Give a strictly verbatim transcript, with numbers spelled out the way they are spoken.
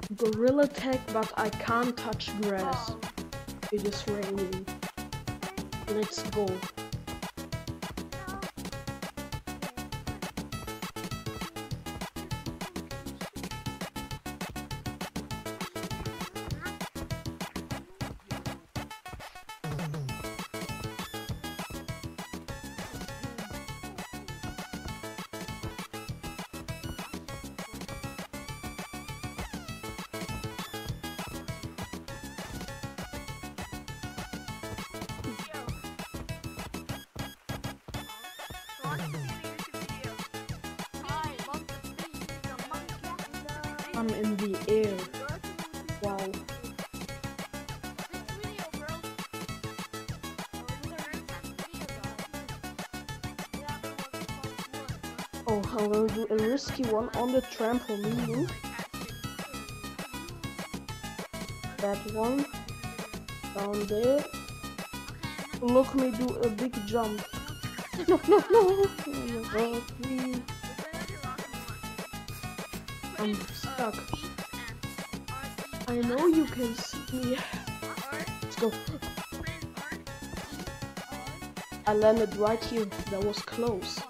Gorilla Tag, but I can't touch grass. It is raining. Let's go. I'm in the air. Wow. Oh, I will do a risky one on the trampoline. That one. Down there. Look me do a big jump. No, no, no. Oh my god, please. I'm stuck. I know you can see me. Let's go. I landed right here. That was close.